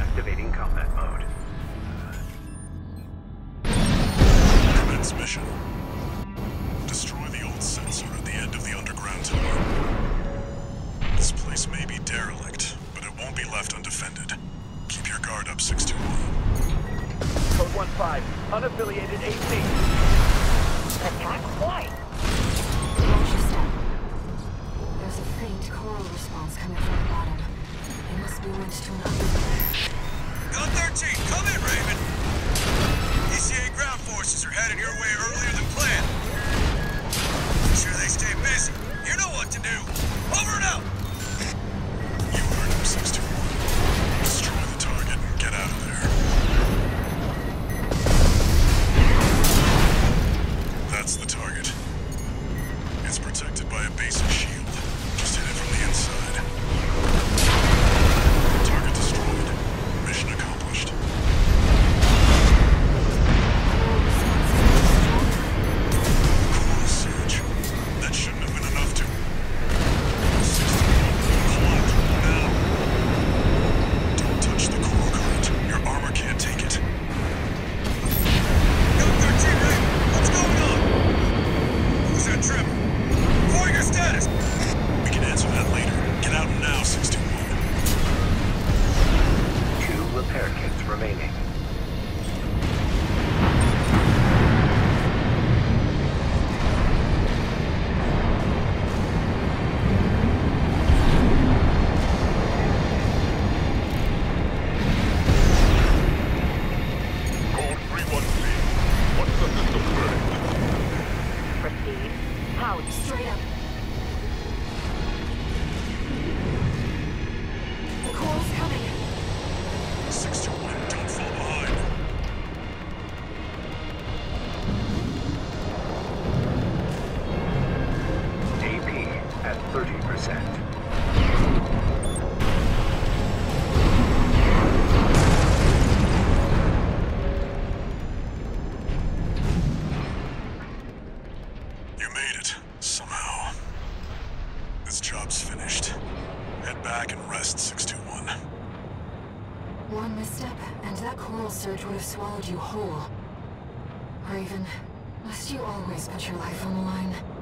Activating combat mode. Commence mission. Destroy the old sensor at the end of the underground tower. This place may be derelict, but it won't be left undefended. Keep your guard up, 621. Code 1-5, unaffiliated AC. Attack? Why? There's a faint choral response coming from the bottom. It must be linked to an underground. Gun 13, come in, Raven. ECA ground forces are headed your way earlier than planned. Make sure they stay busy. You know what to do. Over and out. You heard him, 621. Destroy the target and get out of there. That's the target. It's protected by a basic shield. Just hit it from the inside. Target destroyed. Mission accomplished. Cool surge. That shouldn't have been enough to... 61. Pull out. Now. Don't touch the core current. Your armor can't take it. Gun 13, Raven. What's going on? Who's that trip? Report your status. We can answer that later. Get out now, 621. 2 repair kits remaining. Code 313. What's the system verdict? Proceed. How? Straight up. The coral's coming. 621, don't fall behind. AP at 30%. You made it, somehow. This job's finished. Head back and rest, 621. One misstep, and that coral surge would have swallowed you whole. Raven, must you always put your life on the line?